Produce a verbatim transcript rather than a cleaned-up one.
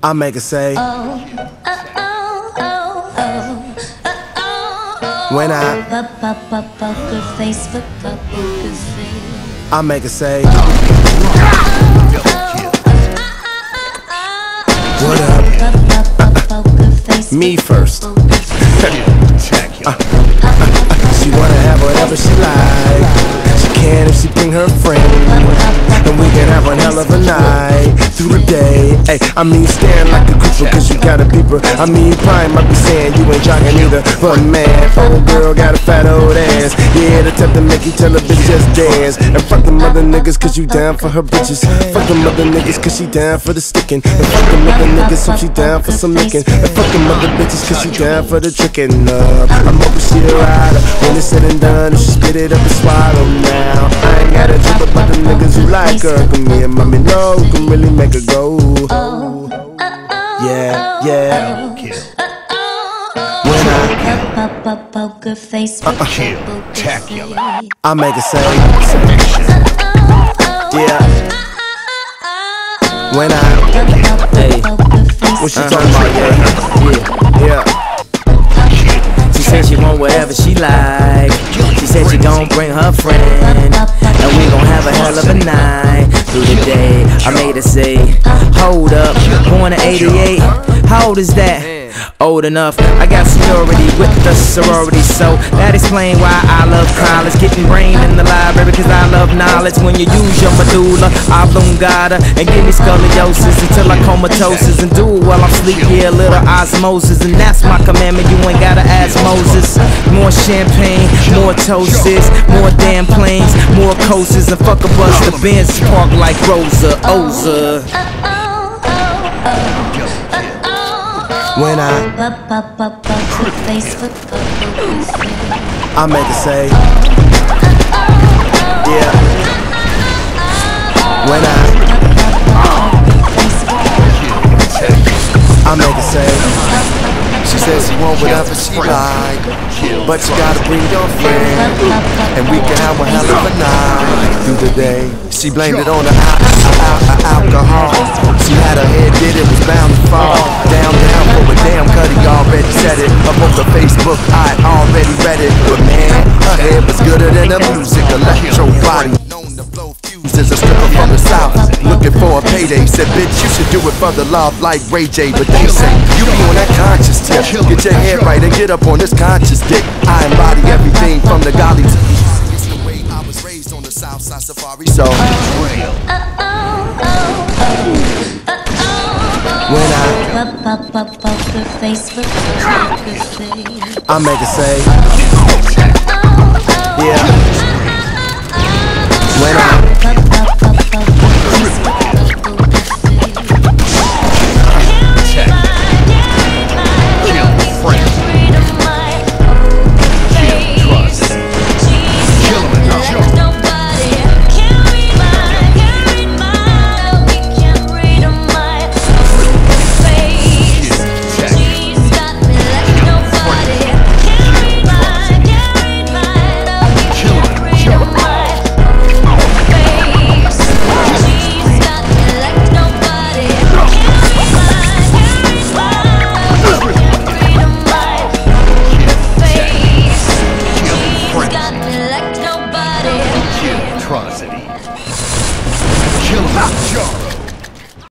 I make her say, oh, oh, oh, oh, oh, oh, when I poker face, poker face. I make her say, what up? Me first. uh, She wanna have whatever she like. She can if she bring her friend, and we can have one hell of a night through the day. Hey, I mean staring like a creeper cause you got a beeper. I mean you probably might be saying you ain't jogging either, but man, old girl got a fat old ass. Yeah, the type to make you tell a bitch just dance. And fuck them other niggas cause you down for her bitches. Fuck them other niggas cause she down for the sticking. And fuck them other niggas if she down for some licking. And fuck them other bitches cause she down for the tricking. Uh, I'm hoping she a rider when it's said and done. If she spit it up and swallow now, I ain't gotta trip about the niggas who like her. Cause me and mommy know can really make her go. Yeah, yeah. When I poker face, uh, uh, I make her say, yeah. When I, hey, what she talking about? Yeah, yeah, yeah. She said she want whatever she like. She said she gon' bring her friend, and we gon' have a hell of a night through the day. I made her say, hold up, born in eighty-eight. How old is that? Old enough. I got seniority with the sorority, so that explain why I love college. Getting brain in the library because I love knowledge. When you use your medulla oblongata and give me scoliosis until I comatosis and do it while I'm asleep, yeah, a little osmosis. And that's my commandment, you ain't gotta ask Moses. More champagne, more toasts, more damn planes, more coasters, and fuck a bus the Benz park like Rosa Oza. When I, I make her say, yeah. When I, I make her say, she says she want whatever she like, but you gotta bring your friend, and we can have a hell of a night through the day. She blamed it on the al al al alcohol. She had her head did it was bound to fall down, down for a damn cut. He already said it up on the Facebook. I already read it, but man, her head was gooder than the music. Electro body known to blow fuses. A stripper from the south looking for a payday. Said, bitch, you should do it for the love like Ray J. But they say you be on that conscious tip. Get your head right and get up on this conscious dick. I embody everything from the golly to it's the way I was raised on the south side safari. So when I, I make her say, yeah. When I, Atrocity. Kill him.